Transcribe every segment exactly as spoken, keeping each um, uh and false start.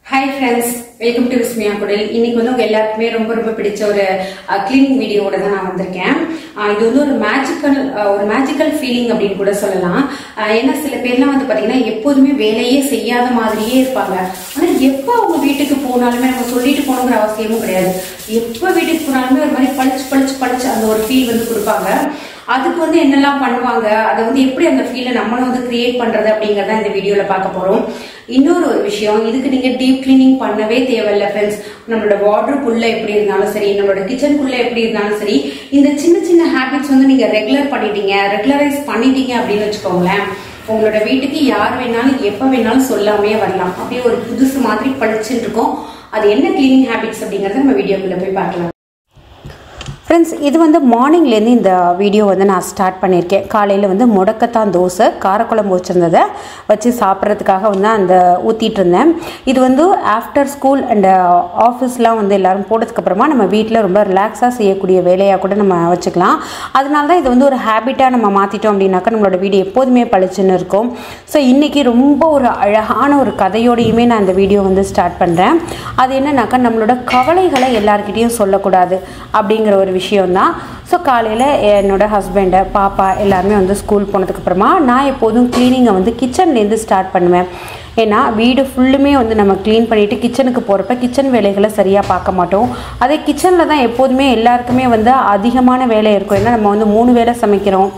Hi friends, welcome to Vismayakudil. இன்னைக்கு வந்து உங்க எல்லாருக்குமே ரொம்ப ரொம்ப பிடிச்ச ஒரு க்ளீனிங் வீடியோவோட தான் நான் வந்திருக்கேன். இது வந்து ஒரு மேஜிக்கல் ஒரு மேஜிக்கல் ஃபீலிங் அப்படின்னு கூட சொல்லலாம். ஏன்னா சில பேர்லாம் வந்து பாத்தீங்கன்னா எப்போதுமே வேலையே செய்யாத மாதிரியே இருப்பாங்க. ஆனா எப்போ அவங்க வீட்டுக்கு போனாலுமே நம்ம சொல்லிட்டு போகணுங்கிற அவசியமும் கிடையாது. எப்போ வீட்டுக்கு போனாலுமே ஒரு மாதிரி பளிச்சு பளிச்சு பளிச்சு அந்த ஒரு ஃபீல் வந்து கொடுப்பாங்க. அதுக்கு வந்து என்னெல்லாம் பண்ணுவாங்க, அதை வந்து எப்படி அந்த ஃபீலை நம்மளும் வந்து கிரியேட் பண்றது அப்படிங்கறத இந்த வீடியோல பார்க்க போறோம். இன்னொரு ஒரு விஷயம், இதுக்கு நீங்க டீப் கிளீனிங் பண்ணவே தேவையில்லை ஃப்ரெண்ட்ஸ். நம்மளோட வார்ட்ரோப்குள்ள எப்படி இருந்தாலும் சரி, நம்மளோட கிச்சனுக்குள்ள எப்படி இருந்தாலும் சரி, இந்த சின்ன சின்ன ஹேபிட்ஸ் வந்து நீங்க ரெகுலர் பண்ணிட்டீங்க ரெகுலரைஸ் பண்ணிட்டீங்க அப்படின்னு வச்சுக்கோங்களேன், உங்களோட வீட்டுக்கு யார் வேணாலும் எப்ப வேணாலும் சொல்லாமே வரலாம். அப்படியே ஒரு புதுசு மாதிரி பளிச்சுன்னு இருக்கும். அது என்ன கிளீனிங் ஹேபிட்ஸ் அப்படிங்கறத நம்ம வீடியோக்குள்ள போய் பார்க்கலாம். ஃப்ரெண்ட்ஸ், இது வந்து மார்னிங்லேருந்து இந்த வீடியோ வந்து நான் ஸ்டார்ட் பண்ணியிருக்கேன். காலையில் வந்து முடக்கத்தான் தோசை காரக்குழம்பு வச்சுருந்ததை வச்சு சாப்பிட்றதுக்காக வந்து அந்த ஊற்றிட்டு இருந்தேன். இது வந்து ஆஃப்டர் ஸ்கூல் அண்ட் ஆஃபீஸ்லாம் வந்து எல்லோரும் போட்டதுக்கப்புறமா நம்ம வீட்டில் ரொம்ப ரிலாக்ஸாக செய்யக்கூடிய வேலையாக கூட நம்ம வச்சுக்கலாம். அதனால தான் இது வந்து ஒரு ஹேபிட்டாக நம்ம மாற்றிட்டோம் அப்படின்னாக்கா நம்மளோட வீடு எப்போதுமே பளிச்சுன்னு இருக்கும். ஸோ இன்றைக்கி ரொம்ப ஒரு அழகான ஒரு கதையோடையுமே நான் இந்த வீடியோ வந்து ஸ்டார்ட் பண்ணுறேன். அது என்னன்னாக்கா, நம்மளோட கவலைகளை எல்லாருக்கிட்டையும் சொல்லக்கூடாது அப்படிங்கிற ஒரு விஷயம்தான். ஸோ காலையில் என்னோட ஹஸ்பண்டு பாப்பா எல்லாருமே வந்து ஸ்கூல் போனதுக்கப்புறமா நான் எப்போதும் க்ளீனிங்கை வந்து கிச்சன்லேருந்து ஸ்டார்ட் பண்ணுவேன். ஏன்னா வீடு ஃபுல்லுமே வந்து நம்ம க்ளீன் பண்ணிவிட்டு கிச்சனுக்கு போகிறப்ப கிச்சன் வேலைகளை சரியாக பார்க்க மாட்டோம். அதே கிச்சனில் தான் எப்போதுமே எல்லாருக்குமே வந்து அதிகமான வேலை இருக்கும். ஏன்னா நம்ம வந்து மூணு வேளை சமைக்கிறோம்.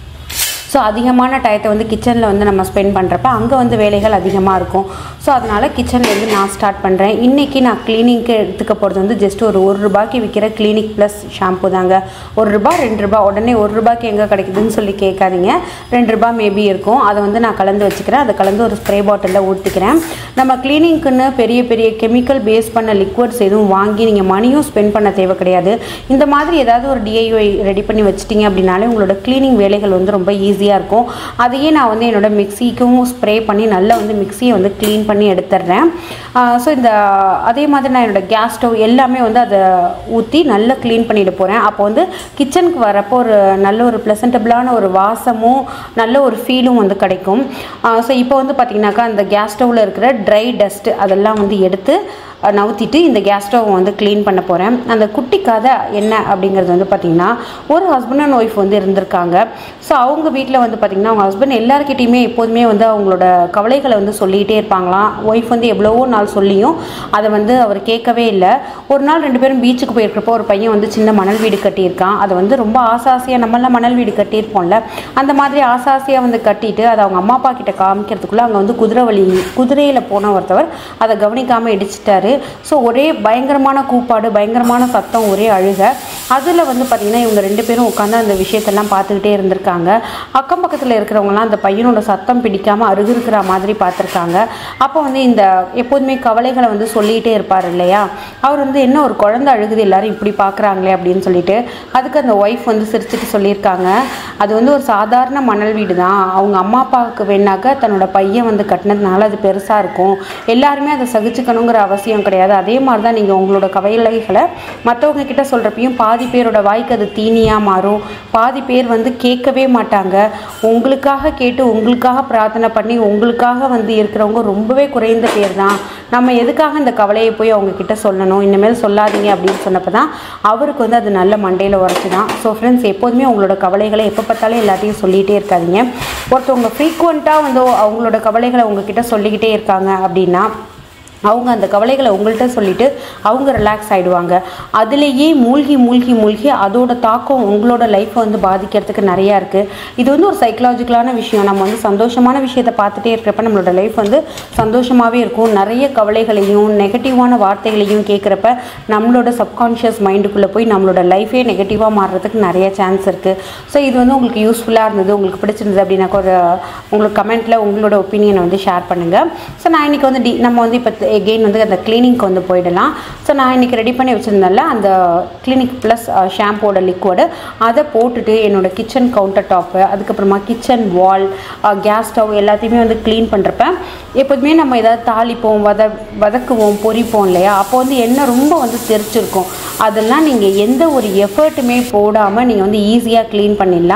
ஸோ அதிகமான டயத்தை வந்து கிச்சனில் வந்து நம்ம ஸ்பெண்ட் பண்ணுறப்ப அங்கே வந்து வேலைகள் அதிகமாக இருக்கும். ஸோ அதனால் கிச்சன்லேருந்து நான் ஸ்டார்ட் பண்ணுறேன். இன்றைக்கி நான் க்ளீனிங்க்கு எடுத்துக்க போகிறது வந்து ஜஸ்ட் ஒரு ஒரு ரூபாய்க்கு விற்கிற கிளினிக் ப்ளஸ் ஷாம்பு தாங்க. ஒரு ரூபா ரெண்டு ரூபா உடனே ஒரு ரூபாய்க்கு எங்கே கிடைக்குதுன்னு சொல்லி கேட்காதீங்க. ரெண்டு ரூபா மேபி இருக்கும். அதை வந்து நான் கலந்து வச்சுக்கிறேன். அதை கலந்து ஒரு ஸ்ப்ரே பாட்டிலில் ஊற்றிக்கிறேன். நம்ம க்ளீனிங்க்குன்னு பெரிய பெரிய கெமிக்கல் பேஸ் பண்ண லிக்விட்ஸ் எதுவும் வாங்கி நீங்கள் மணியும் ஸ்பெண்ட் பண்ண தேவை கிடையாது. இந்த மாதிரி ஏதாவது ஒரு டிஐஒய் ரெடி பண்ணி வச்சிட்டிங்க அப்படின்னாலே உங்களோட க்ளீனிங் வேலைகள் வந்து ரொம்ப ஈஸியாக இருக்கும். அதையே நான் வந்து என்னோட மிக்சிக்கும் ஸ்ப்ரே பண்ணி நல்லா வந்து மிக்சியை வந்து க்ளீன் பண்ணி எடுத்துடுறேன். ஸோ இந்த அதே மாதிரி நான் என்னோட கேஸ் ஸ்டவ் எல்லாமே வந்து அதை ஊற்றி நல்லா க்ளீன் பண்ணிட்டு போகிறேன். அப்போ வந்து கிச்சனுக்கு வரப்போ ஒரு நல்ல ஒரு ப்ளசன்டபிளான ஒரு வாசமும் நல்ல ஒரு ஃபீலும் வந்து கிடைக்கும். ஸோ இப்போ வந்து பார்த்திங்கனாக்கா அந்த கேஸ் ஸ்டவ்வில் இருக்கிற ட்ரை டஸ்ட்டு அதெல்லாம் வந்து எடுத்து நவுத்திட்டு இந்த கேஸ் ஸ்டவ் வந்து க்ளீன் பண்ண போகிறேன். அந்த குட்டி கதை என்ன அப்படிங்கிறது வந்து பார்த்திங்கன்னா, ஒரு ஹஸ்பண்ட் அண்ட் ஒய்ஃப் வந்து இருந்திருக்காங்க. ஸோ அவங்க வீட்டில் வந்து பார்த்திங்கன்னா அவங்க ஹஸ்பண்ட் எல்லாருக்கிட்டையுமே எப்போதுமே வந்து அவங்களோட கவலைகளை வந்து சொல்லிகிட்டே இருப்பாங்களாம். ஒய்ஃப் வந்து எவ்வளவோ நாள் சொல்லியும் அதை வந்து அவர் கேட்கவே இல்லை. ஒரு நாள் ரெண்டு பேரும் பீச்சுக்கு போயிருக்கிறப்போ ஒரு பையன் வந்து சின்ன மணல் வீடு கட்டியிருக்கான். அதை வந்து ரொம்ப ஆசாசியாக நம்மளாம் மணல் வீடு கட்டியிருப்போம்ல, அந்த மாதிரி ஆசாசியாக வந்து கட்டிட்டு அதை அவங்க அம்மா அப்பா கிட்ட காமிக்கிறதுக்குள்ளே அங்கே வந்து குதிரை வழி குதிரையில் போன ஒருத்தவர் அதை கவனிக்காமல் இடிச்சிட்டாரு. ஸோ ஒரே பயங்கரமான கூப்பாடு, பயங்கரமான சத்தம், ஒரே அழுக. அதில் வந்து பார்த்திங்கன்னா இவங்க ரெண்டு பேரும் உட்காந்து அந்த விஷயத்தெல்லாம் பார்த்துக்கிட்டே இருந்திருக்காங்க. அக்கம் பக்கத்தில் இருக்கிறவங்களாம் அந்த பையனோட சத்தம் பிடிக்காமல் அருகிருக்கிற மாதிரி பார்த்துருக்காங்க. அப்போ வந்து இந்த எப்போதுமே கவலைகளை வந்து சொல்லிகிட்டே இருப்பார் இல்லையா, அவர் வந்து என்ன ஒரு குழந்தை அழுகுது எல்லாரும் இப்படி பார்க்குறாங்களே அப்படின்னு சொல்லிட்டு அதுக்கு அந்த ஒய்ஃப் வந்து சிரிச்சுட்டு சொல்லியிருக்காங்க, அது வந்து ஒரு சாதாரண மணல் வீடு தான். அவங்க அம்மா அப்பாவுக்கு வேணாக்க தன்னோட பையன் வந்து கட்டினதுனால அது பெருசாக இருக்கும். எல்லாருமே அதை சகிச்சுக்கணுங்கிற அவசியம் கிடையாது. அதே மாதிரி தான் நீங்கள் உங்களோட கவலைகளை மற்றவங்க கிட்ட சொல்கிறப்பையும் பாதி பேரோட வாய்க்கு அது தீனியாக மாறும். பாதி பேர் வந்து கேட்கவே மாட்டாங்க. உங்களுக்காக கேட்டு உங்களுக்காக பிரார்த்தனை பண்ணி உங்களுக்காக வந்து இருக்கிறவங்க ரொம்பவே குறைந்த பேர் தான். நம்ம எதுக்காக இந்த கவலையை போய் அவங்க கிட்ட சொல்லணும், இனிமேல் சொல்லாதீங்க அப்படின்னு சொன்னப்போ தான் அவருக்கு வந்து அது நல்ல மண்டையில் உரைச்சி தான். ஸோ ஃப்ரெண்ட்ஸ், எப்போதுமே உங்களோட கவலைகளை எப்போ பார்த்தாலும் எல்லாத்தையும் சொல்லிகிட்டே இருக்காதீங்க. ஒருத்தவங்க ஃப்ரீக்வெண்ட்டாக வந்து அவங்களோட கவலைகளை உங்ககிட்ட சொல்லிக்கிட்டே இருக்காங்க அப்படின்னா அவங்க அந்த கவலைகளை உங்கள்கிட்ட சொல்லிவிட்டு அவங்க ரிலாக்ஸ் ஆகிடுவாங்க. அதுலேயே மூழ்கி மூழ்கி மூழ்கி அதோட தாக்கம் உங்களோட லைஃப்பை வந்து பாதிக்கிறதுக்கு நிறையா இருக்குது. இது வந்து ஒரு சைக்கலாஜிக்கலான விஷயம். நம்ம வந்து சந்தோஷமான விஷயத்தை பார்த்துட்டே இருக்கிறப்ப நம்மளோட லைஃப் வந்து சந்தோஷமாகவே இருக்கும். நிறைய கவலைகளையும் நெகட்டிவான வார்த்தைகளையும் கேட்குறப்ப நம்மளோட சப்கான்ஷியஸ் மைண்டுக்குள்ளே போய் நம்மளோட லைஃபே நெகட்டிவாக மாறுறதுக்கு நிறைய சான்ஸ் இருக்குது. ஸோ இது வந்து உங்களுக்கு யூஸ்ஃபுல்லாக இருந்தது, உங்களுக்கு பிடிச்சிருந்தது அப்படின்னாக்க ஒரு உங்களுக்கு கமெண்ட்டில் உங்களோட ஒப்பீனியனை வந்து ஷேர் பண்ணுங்கள். ஸோ நான் இன்றைக்கி வந்து டி நம்ம வந்து இப்போ எகெயின் வந்து அந்த கிளினிக்கு வந்து போயிடலாம். ஸோ நான் இன்றைக்கி ரெடி பண்ணி வச்சுருந்தேன்ல அந்த கிளினிக் ப்ளஸ் ஷாம்போட லிக்விடு அதை போட்டுட்டு என்னோடய கிச்சன் கவுண்டர் டாப்பு, அதுக்கப்புறமா கிச்சன் வால், கேஸ் ஸ்டவ் எல்லாத்தையுமே வந்து க்ளீன் பண்ணுறப்ப எப்போதுமே நம்ம ஏதாவது தாளிப்போம், வத வதக்குவோம் பொரிப்போம் இல்லையா, அப்போ வந்து எண்ணெய் ரொம்ப வந்து தெரிச்சிருக்கும். அதெல்லாம் நீங்கள் எந்த ஒரு எஃபர்ட்டுமே போடாமல் நீங்கள் வந்து ஈஸியாக க்ளீன் பண்ணிடலாம்.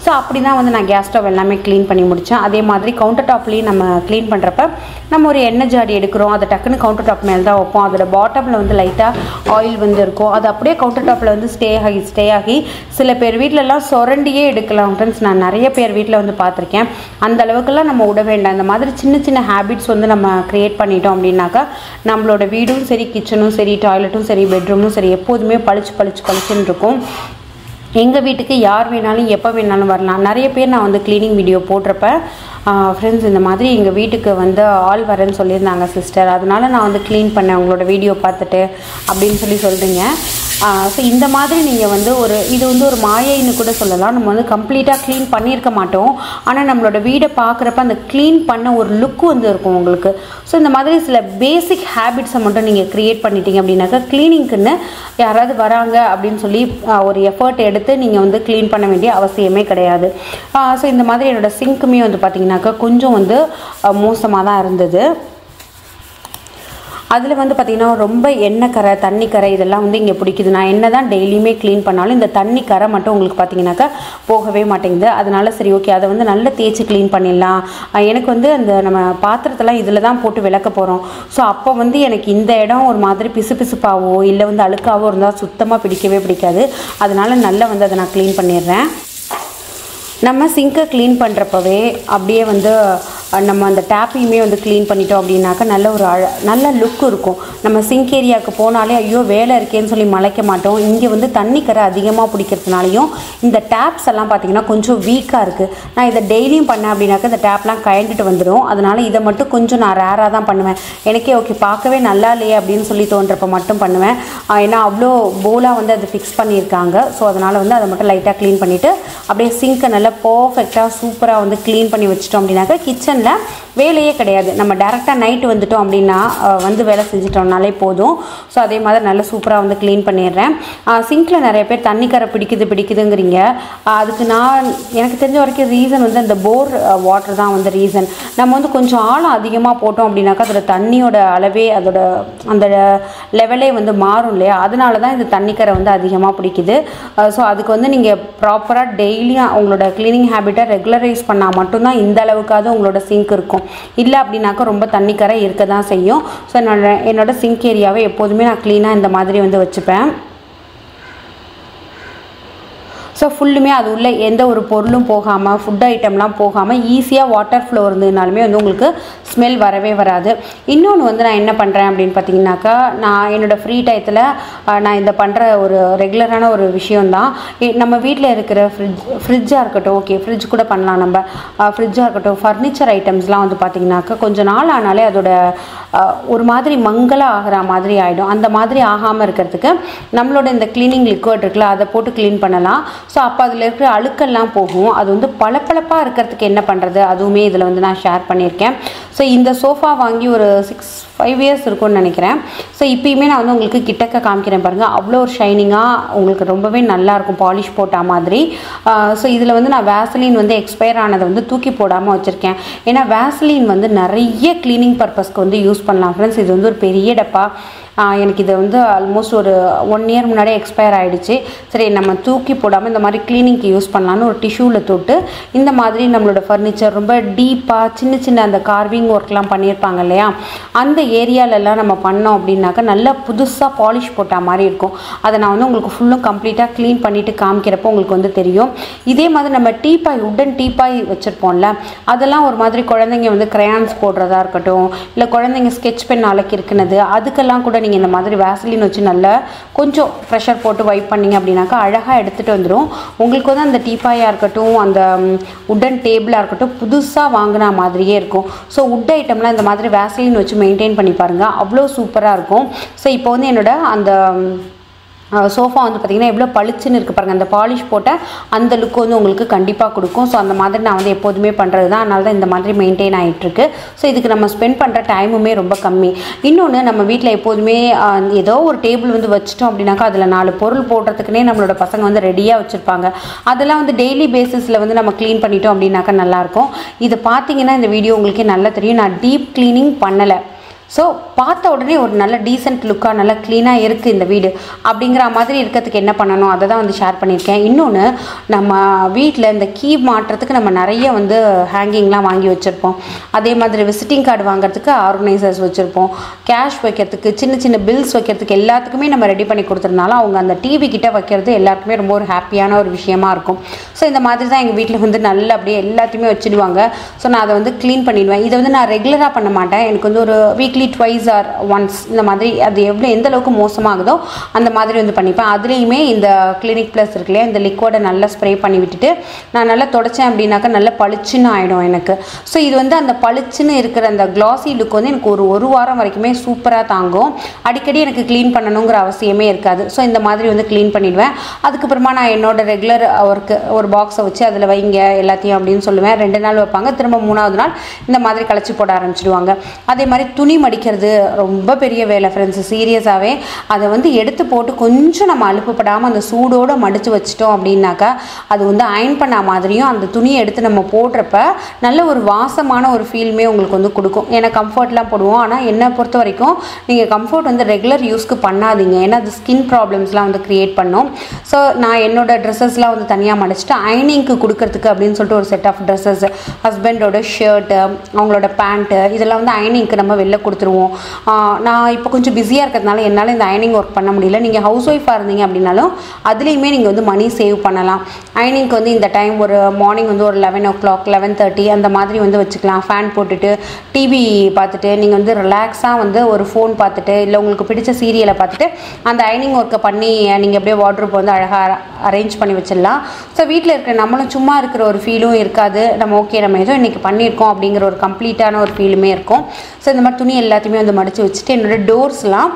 ஸோ அப்படி தான் வந்து நான் கேஸ் ஸ்டவ் எல்லாமே க்ளீன் பண்ணி முடித்தேன். அதே மாதிரி கவுண்டர் டாப்லேயும் நம்ம க்ளீன் பண்ணுறப்ப நம்ம ஒரு எண்ணெய் ஜாடி எடுக்கிறோம், அதை டக்குன்னு கவுண்டர் டாப் மேலே தான் வைப்போம். அதோட பாட்டமில் வந்து லைட்டாக ஆயில் வந்து இருக்கும், அது அப்படியே கவுண்டர் டாப்பில் வந்து ஸ்டே ஆகி ஸ்டே ஆகி சில பேர் வீட்டிலலாம் சொரண்டியே எடுக்கலாம் ஃப்ரெண்ட்ஸ். நான் நிறைய பேர் வீட்டில் வந்து பார்த்துருக்கேன். அந்த அளவுக்குலாம் நம்ம விட வேண்டாம். இந்த மாதிரி சின்ன சின்ன ஹேபிட்ஸ் வந்து நம்ம க்ரியேட் பண்ணிட்டோம் அப்படின்னாக்கா நம்மளோட வீடும் சரி, கிச்சனும் சரி, டாய்லெட்டும் சரி, பெட்ரூமும் சரி எப்போதுமே பளிச்சு பளிச்சு பளிச்சுன்னு இருக்கும். எங்கள் வீட்டுக்கு யார் வேணாலும் எப்போ வேணாலும் வரலாம். நிறைய பேர் நான் வந்து க்ளீனிங் வீடியோ போடுறப்ப ஃப்ரெண்ட்ஸ் இந்த மாதிரி எங்கள் வீட்டுக்கு வந்து ஆள் வரேன்னு சொல்லியிருந்தாங்க சிஸ்டர், அதனால நான் வந்து க்ளீன் பண்ணேன் உங்களோட வீடியோ பார்த்துட்டு அப்படின்னு சொல்லி சொல்கிறீங்க. ஸோ இந்த மாதிரி நீங்கள் வந்து ஒரு இது வந்து ஒரு மாயைன்னு கூட சொல்லலாம். நம்ம வந்து கம்ப்ளீட்டாக க்ளீன் பண்ணியிருக்க மாட்டோம், ஆனால் நம்மளோட வீடை பார்க்குறப்ப அந்த க்ளீன் பண்ண ஒரு லுக் வந்து இருக்கும் உங்களுக்கு. ஸோ இந்த மாதிரி சில பேசிக் ஹேபிட்ஸை மட்டும் நீங்கள் க்ரியேட் பண்ணிட்டீங்க அப்படின்னாக்கா க்ளீனிங்க்குன்னு யாராவது வராங்க அப்படின்னு சொல்லி ஒரு எஃபர்ட் எடுத்து நீங்கள் வந்து க்ளீன் பண்ண வேண்டிய அவசியமே கிடையாது. ஸோ இந்த மாதிரி என்னோடய சிங்க்குமே வந்து பார்த்திங்கனாக்கா கொஞ்சம் வந்து மோசமாக தான் இருந்தது. அதில் வந்து பார்த்திங்கன்னா ரொம்ப எண்ணெய் கரை, தண்ணி கரை இதெல்லாம் வந்து இங்கே பிடிக்குது. நான் என்ன தான் டெய்லியுமே க்ளீன் பண்ணாலும் இந்த தண்ணி கரை மட்டும் உங்களுக்கு பார்த்திங்கனாக்கா போகவே மாட்டேங்குது. அதனால சரி ஓகே அதை வந்து நல்லா தேய்ச்சி க்ளீன் பண்ணிடலாம். எனக்கு வந்து அந்த நம்ம பாத்திரத்தெல்லாம் இதில் தான் போட்டு விளக்க போகிறோம். ஸோ அப்போ வந்து எனக்கு இந்த இடம் ஒரு மாதிரி பிசு பிசுப்பாவோ இல்லை வந்து அழுக்காவோ இருந்தால் சுத்தமாக பிடிக்கவே பிடிக்காது. அதனால நல்லா வந்து அதை நான் க்ளீன் பண்ணிடுறேன். நம்ம சிங்கை க்ளீன் பண்ணுறப்பவே அப்படியே வந்து நம்ம அந்த டேப்பையுமே வந்து க்ளீன் பண்ணிட்டோம் அப்படின்னாக்கா நல்ல ஒரு அழ நல்ல லுக் இருக்கும். நம்ம சிங்க் ஏரியாவுக்கு போனாலே ஐயோ வேலை இருக்கேன்னு சொல்லி மலைக்க மாட்டோம். இங்கே வந்து தண்ணி கரை அதிகமாக பிடிக்கிறதுனாலையும் இந்த டேப்ஸ் எல்லாம் பார்த்திங்கன்னா கொஞ்சம் வீக்காக இருக்குது. நான் இதை டெய்லியும் பண்ணேன் அப்படின்னாக்கா இந்த டேப்லாம் கயண்டுட்டு வந்துடும். அதனால் இதை மட்டும் கொஞ்சம் நான் ரேராக தான் பண்ணுவேன். எனக்கே ஓகே பார்க்கவே நல்லா இல்லையே அப்படின்னு சொல்லி தோன்றப்ப மட்டும் பண்ணுவேன். ஏன்னா அவ்வளோ போலாக வந்து அது ஃபிக்ஸ் பண்ணியிருக்காங்க. ஸோ அதனால் வந்து அதை மட்டும் லைட்டாக க்ளீன் பண்ணிவிட்டு அப்படியே சிங்கை நல்லா பர்ஃபெக்டாக சூப்பராக வந்து க்ளீன் பண்ணி வச்சிட்டோம் அப்படின்னாக்கா கிச்சனில் வேலையே கிடையாது. நம்ம டேரெக்டாக நைட்டு வந்துட்டோம் அப்படின்னா வந்து வேலை செஞ்சிட்டோம்னாலே போதும். ஸோ அதே மாதிரி நல்லா சூப்பராக வந்து க்ளீன் பண்ணிடுறேன். சிங்கில் நிறைய பேர் தண்ணி கரை பிடிக்குது பிடிக்குதுங்கிறீங்க. அதுக்கு நான் எனக்கு தெரிஞ்ச வரைக்கும் ரீசன் வந்து அந்த போர் வாட்டர் தான் வந்து ரீசன். நம்ம வந்து கொஞ்சம் ஆழம் அதிகமாக போட்டோம் அப்படின்னாக்கா அதோட தண்ணியோட அளவே அதோட அந்த லெவலே வந்து மாறும் இல்லையா, அதனால தான் இந்த தண்ணி கரை வந்து அதிகமாக பிடிக்குது. ஸோ அதுக்கு வந்து நீங்கள் ப்ராப்பராக டெய்லியும் உங்களோட க்ளீனிங் ஹேபிட்டை ரெகுலரைஸ் பண்ணால் மட்டும்தான் இந்த அளவுக்காவது உங்களோட சிங்க் இருக்கும். இல்லை அப்படின்னாக்கா ரொம்ப தண்ணி கரை இருக்க தான் செய்யும். ஸோ என்னோட என்னோட சிங்க் ஏரியாவை எப்போதுமே நான் க்ளீனாக இந்த மாதிரி வந்து வச்சுப்பேன். ஸோ ஃபுல்லுமே அது உள்ள எந்த ஒரு பொருளும் போகாமல் ஃபுட் ஐட்டம்லாம் போகாமல் ஈஸியாக வாட்டர் ஃப்ளோ இருந்ததுனாலுமே வந்து உங்களுக்கு ஸ்மெல் வரவே வராது. இன்னொன்று வந்து நான் என்ன பண்ணுறேன் அப்படின்னு பார்த்தீங்கன்னாக்கா நான் என்னோடய ஃப்ரீ டயத்தில் நான் இந்த பண்ணுற ஒரு ரெகுலரான ஒரு விஷயந்தான். நம்ம வீட்டில் இருக்கிற ஃப்ரிட்ஜ் ஃப்ரிட்ஜாக இருக்கட்டும், ஓகே ஃப்ரிட்ஜ் கூட பண்ணலாம். நம்ம ஃப்ரிட்ஜாக இருக்கட்டும், ஃபர்னிச்சர் ஐட்டம்ஸ்லாம் வந்து பார்த்திங்கனாக்கா கொஞ்சம் நாள் ஆனாலே அதோட ஒரு மாதிரி மங்கலாக ஆகிற மாதிரி ஆகிடும். அந்த மாதிரி ஆகாமல் இருக்கிறதுக்கு நம்மளோட இந்த க்ளீனிங் லிக்விட் இருக்குல்ல அதை போட்டு க்ளீன் பண்ணலாம். ஸோ அப்போ அதில் இருக்கிற அழுக்கெல்லாம் போகும். அது வந்து பளபளப்பாக இருக்கிறதுக்கு என்ன பண்ணுறது அதுவுமே இதில் வந்து நான் ஷேர் பண்ணியிருக்கேன். ஸோ இந்த சோஃபா வாங்கி ஒரு சிக்ஸ் ஃபைவ் இயர்ஸ் இருக்கும்னு நினைக்கிறேன். ஸோ இப்போயுமே நான் வந்து உங்களுக்கு கிட்டக்க காமிக்கிறேன் பாருங்கள். அவ்வளோ ஒரு ஷைனிங்காக உங்களுக்கு ரொம்பவே நல்லாயிருக்கும் பாலிஷ் போட்ட மாதிரி. ஸோ இதில் வந்து நான் வேஸ்லின் வந்து எக்ஸ்பயர் ஆனதை வந்து தூக்கி போடாமல் வச்சுருக்கேன். ஏன்னா வேஸ்லின் வந்து நிறைய க்ளீனிங் பர்பஸ்க்கு வந்து யூஸ் பண்ணலாம் ஃப்ரெண்ட்ஸ். இது வந்து ஒரு பெரிய டப்பா. எனக்கு இது வந்து ஆல்மோஸ்ட் ஒரு ஒன் இயர் முன்னாடியே எக்ஸ்பயர் ஆகிடுச்சு. சரி நம்ம தூக்கி போடாமல் இந்த மாதிரி க்ளீனிங்க்கு யூஸ் பண்ணலான்னு ஒரு டிஷ்யூவில் தொட்டு இந்த மாதிரி நம்மளோட ஃபர்னிச்சர் ரொம்ப டீப்பாக சின்ன சின்ன அந்த கார்விங் ஒர்க்லாம் பண்ணியிருப்பாங்க இல்லையா, அந்த ஏரியாலெல்லாம் நம்ம பண்ணோம் அப்படின்னாக்கா நல்லா புதுசாக பாலிஷ் போட்ட மாதிரி இருக்கும். அதை நான் வந்து உங்களுக்கு ஃபுல்லும் கம்ப்ளீட்டாக க்ளீன் பண்ணிவிட்டு காமிக்கிறப்போ உங்களுக்கு வந்து தெரியும். இதே மாதிரி நம்ம டீப்பாய் உட்டன் டீப்பாய் வச்சுருப்போம்ல, அதெல்லாம் ஒரு மாதிரி குழந்தைங்க வந்து கிரையான்ஸ் போடுறதா இருக்கட்டும், இல்லை குழந்தைங்க ஸ்கெட்ச் பென் அலக்கி இருக்குனது, அதுக்கெல்லாம் கூட நீங்கள் இந்த மாதிரி வேஸ்லின் வச்சு நல்லா கொஞ்சம் ப்ரெஷர் போட்டு வைப் பண்ணிங்க அப்படின்னாக்கா அழகாக எடுத்துகிட்டு வந்துடும். உங்களுக்கு வந்து அந்த டீப்பாயாக இருக்கட்டும், அந்த உட்டன் டேபிளாக இருக்கட்டும் புதுசாக வாங்கின மாதிரியே இருக்கும். ஸோ உட் ஐட்டம்லாம் இந்த மாதிரி வேஸ்லின் வச்சு மெயின்டைன் பண்ணி பாருங்கள், அவ்வளோ சூப்பராக இருக்கும். ஸோ இப்போ வந்து என்னோட அந்த சோஃபா வந்து பார்த்திங்கன்னா எவ்வளோ பளிச்சுன்னு இருக்குது பாருங்கள். அந்த பாலிஷ் போட்ட அந்த லுக் வந்து உங்களுக்கு கண்டிப்பாக கொடுக்கும். ஸோ அந்த மாதிரி நான் வந்து எப்போதுமே பண்ணுறது தான். அதனால தான் இந்த மாதிரி மெயின்டைன் ஆகிட்டுருக்கு. ஸோ இதுக்கு நம்ம ஸ்பெண்ட் பண்ணுற டைமுமே ரொம்ப கம்மி. இன்னொன்று நம்ம வீட்டில் எப்போதுமே ஏதோ ஒரு டேபிள் வந்து வச்சிட்டோம் அப்படின்னாக்கா அதில் நாலு பொருள் போடுறதுக்குனே நம்மளோட பசங்க வந்து ரெடியாக வச்சுருப்பாங்க. அதெல்லாம் வந்து டெய்லி பேசிஸில் வந்து நம்ம க்ளீன் பண்ணிட்டோம் அப்படின்னாக்கா நல்லாயிருக்கும். இது பார்த்தீங்கன்னா இந்த வீடியோ உங்களுக்கே நல்லா தெரியும். நான் டீப் க்ளீனிங் பண்ணலை. ஸோ பார்த்த உடனே ஒரு நல்ல டீசென்ட் லுக்காக நல்லா க்ளீனாக இருக்குது இந்த வீடு அப்படிங்கிற மாதிரி இருக்கிறதுக்கு என்ன பண்ணணும் அதை தான் வந்து ஷேர் பண்ணியிருக்கேன். இன்னொன்று, நம்ம வீட்டில் இந்த கீ மாட்டுறதுக்கு நம்ம நிறைய வந்து ஹேங்கிங்லாம் வாங்கி வச்சுருப்போம். அதே மாதிரி விசிட்டிங் கார்டு வாங்குறதுக்கு ஆர்கனைசர்ஸ் வச்சுருப்போம். கேஷ் வைக்கிறதுக்கு, சின்ன சின்ன பில்ஸ் வைக்கிறதுக்கு எல்லாத்துக்குமே நம்ம ரெடி பண்ணி கொடுத்துருந்தாலும் அவங்க அந்த டிவி கிட்ட வைக்கிறது எல்லாருக்குமே ரொம்ப ஒரு ஹாப்பியான ஒரு விஷயமா இருக்கும். ஸோ இந்த மாதிரி தான் எங்கள் வீட்டில் வந்து நல்ல அப்படியே எல்லாத்தையுமே வச்சுடுவாங்க. ஸோ நான் அதை வந்து க்ளீன் பண்ணிடுவேன். இதை வந்து நான் ரெகுலராக பண்ண மாட்டேன். எனக்கு வந்து ஒரு வீக்லி ட்வைஸ் ஆர் ஒன்ஸ் இந்த மாதிரி அது எவ்வளோ எந்த அளவுக்கு மோசமாகுதோ அந்த மாதிரி வந்து பண்ணிப்பேன். அதுலேயுமே இந்த கிளினிக் ப்ளஸ் இருக்கு இல்லையா, இந்த லிக்விடை நல்லா ஸ்ப்ரே பண்ணி விட்டுட்டு நான் நல்லா தொடச்சேன் அப்படின்னாக்கா நல்லா பளிச்சுன்னு ஆகிடும் எனக்கு. ஸோ இது வந்து அந்த பளிச்சுன்னு இருக்கிற அந்த கிளாசி லுக் வந்து எனக்கு ஒரு ஒரு வாரம் வரைக்குமே சூப்பராக தாங்கும். அடிக்கடி எனக்கு க்ளீன் பண்ணணுங்கிற அவசியமே இருக்காது. ஸோ இந்த மாதிரி வந்து க்ளீன் பண்ணிடுவேன். அதுக்கப்புறமா நான் என்னோட ரெகுலர் ஒர்க்கு ஒரு பாக்ஸை வச்சு அதில் வைங்க எல்லாத்தையும் அப்படின்னு சொல்லுவேன். ரெண்டு நாள் வைப்பாங்க, திரும்ப மூணாவது நாள் இந்த மாதிரி களைச்சி போட ஆரம்பிச்சிடுவாங்க. அதே மாதிரி துணி மடிக்கிறது ரொம்ப பெரிய வேலை ஃப்ரெண்ட்ஸ், சீரியஸாகவே. அதை வந்து எடுத்து போட்டு கொஞ்சம் நம்ம அலுப்புப்படாமல் அந்த சூடோடு மடித்து வச்சிட்டோம் அப்படின்னாக்கா அது வந்து அயன் பண்ண மாதிரியும் அந்த துணியை எடுத்து நம்ம போடுறப்ப நல்ல ஒரு வாசமான ஒரு ஃபீல்மே உங்களுக்கு வந்து கொடுக்கும். ஏன்னா கம்ஃபர்ட்லாம் போடுவோம், ஆனால் என்னை பொறுத்த வரைக்கும் நீங்கள் கம்ஃபர்ட் வந்து ரெகுலர் யூஸ்க்கு பண்ணாதீங்க. ஏன்னா அது ஸ்கின் ப்ராப்ளம்ஸ்லாம் வந்து க்ரியேட் பண்ணும். ஸோ நான் என்னோட ட்ரெஸ்ஸஸ்லாம் வந்து தனியாக மடிச்சுட்டு அயனிங்க்கு கொடுக்கறதுக்கு அப்படின்னு சொல்லிட்டு ஒரு செட் ஆஃப் ட்ரெஸ்ஸஸ், ஹஸ்பண்டோட ஷர்ட்டு, அவங்களோட பேண்ட்டு, இதெல்லாம் வந்து அயனிங்க்கு நம்ம வெளில கொடுத்துருவோம். நான் இப்போ கொஞ்சம் பிஸியாக இருக்கிறதுனால என்னால் இந்த அயனிங் ஒர்க் பண்ண முடியல. நீங்கள் ஹவுஸ் ஒய்ஃபாக இருந்தீங்க அப்படின்னாலும் அதுலேயுமே நீங்கள் வந்து மணி சேவ் பண்ணலாம். அயனிங்க்கு வந்து இந்த டைம் ஒரு மார்னிங் வந்து ஒரு eleven o'clock eleven thirty அந்த மாதிரி வந்து வச்சுக்கலாம். ஃபேன் போட்டுட்டு டிவி பார்த்துட்டு நீங்கள் வந்து ரிலாக்ஸாக வந்து ஒரு ஃபோன் பார்த்துட்டு இல்லை உங்களுக்கு பிடிச்ச சீரியலை பார்த்துட்டு அந்த அயனிங் ஒர்க்கை பண்ணி நீங்கள் அப்படியே வார்ட்ரோப் வந்து அழகாக அரேஞ்ச் பண்ணி வச்சிடலாம். ஸோ வீட்டில் இருக்கிற நம்மளும் சும்மா இருக்கிற ஒரு ஃபீலும் இருக்காது. நம்ம ஓகே நம்ம ஏதோ இன்றைக்கி பண்ணியிருக்கோம் அப்படிங்கிற ஒரு கம்ப்ளீட்டான ஒரு ஃபீலுமே இருக்கும். ஸோ இந்த மாதிரி துணி எல்லாத்தையுமே வந்து மடித்து வச்சுட்டு என்னோடய டோர்ஸ்லாம்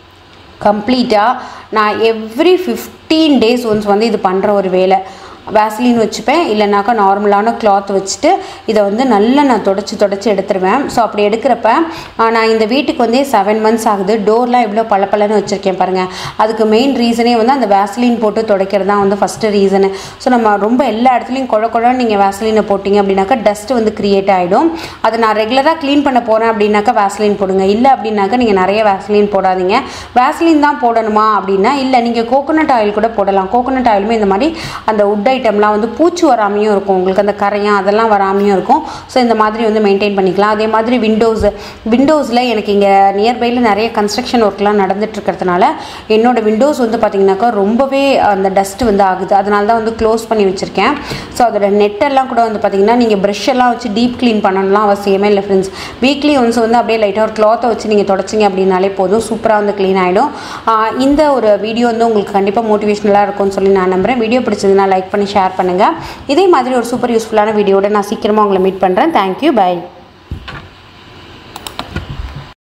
கம்ப்ளீட்டாக நான் எவ்ரி ஃபிஃப்டீன் டேஸ் ஒன்ஸ் வந்து இது பண்ணுற ஒரு வேலை. வேஸ்லின் வச்சுப்பேன், இல்லைனாக்கா நார்மலான கிளாத் வச்சுட்டு இதை வந்து நல்லா நான் தொடச்சி தொடச்சி எடுத்துருவேன். ஸோ அப்படி எடுக்கிறப்ப நான் இந்த வீட்டுக்கு வந்து செவன் மந்த்ஸ் ஆகுது. டோர்லாம் இவ்வளோ பல பலன்னு வச்சுருக்கேன் பாருங்கள். அதுக்கு மெயின் ரீசனே வந்து அந்த வேஸ்லின் போட்டு துடைக்கிறது தான் வந்து ஃபஸ்ட்டு ரீசனு. ஸோ நம்ம ரொம்ப எல்லா இடத்துலையும் குழ குழன்னு நீங்கள் வேஸ்லினை போட்டிங்க அப்படின்னாக்கா டஸ்ட்டு வந்து க்ரியேட் ஆகிடும். அதை நான் ரெகுலராக க்ளீன் பண்ண போகிறேன் அப்படின்னாக்கா வேஸ்லின் போடுங்க. இல்லை அப்படின்னாக்கா நீங்கள் நிறைய வேஸ்லின் போடாதீங்க. வேஸ்லின் தான் போடணுமா அப்படின்னா இல்லை, நீங்கள் கோகோனட் ஆயில் கூட போடலாம். கோகோனட் ஆயிலுமே இந்த மாதிரி அந்த உட் ஐட்டம்லாம் வந்து பூச்சி வராமையும் இருக்கும், உங்களுக்கு அந்த கரையான் அதெல்லாம் வராமையும் இருக்கும். ஸோ இந்த மாதிரி வந்து மெயின்டைன் பண்ணிக்கலாம். அதே மாதிரி விண்டோஸ் விண்டோஸில் எனக்கு இங்கே நியர்பையில் நிறைய கன்ஸ்ட்ரக்ஷன் ஒர்க்லாம் நடந்துட்டு இருக்கிறதுனால என்னோடய விண்டோஸ் வந்து பார்த்திங்கனாக்கா ரொம்பவே அந்த டஸ்ட் வந்து ஆகுது. அதனால தான் வந்து க்ளோஸ் பண்ணி வச்சுருக்கேன். ஸோ அதோட நெட்டெல்லாம் கூட வந்து பார்த்திங்கன்னா நீங்கள் ப்ரஷ் எல்லாம் வச்சு டீப் க்ளீன் பண்ணணும்லாம் அவசியமே இல்லை ஃப்ரெண்ட்ஸ். வீக்லி ஒன்ஸ் வந்து அப்படியே லைட்டாக ஒரு கிளாத்தை வச்சு நீங்கள் தொடச்சிங்க அப்படின்னாலே போதும், சூப்பராக வந்து க்ளீன் ஆகிடும். இந்த ஒரு வீடியோ வந்து உங்களுக்கு கண்டிப்பாக மோட்டிவேஷனலாக இருக்கும்னு சொல்லி நான் நம்புகிறேன். வீடியோ பிடிச்சதுன்னா லைக் பண்ணி ஷேர் பண்ணுங்கள். இதே மாதிரி ஒரு சூப்பர் யூஸ்ஃபுல்லான வீடியோட நான் சீக்கிரமாக உங்களை மீட் பண்ணுறேன். Thank you, by.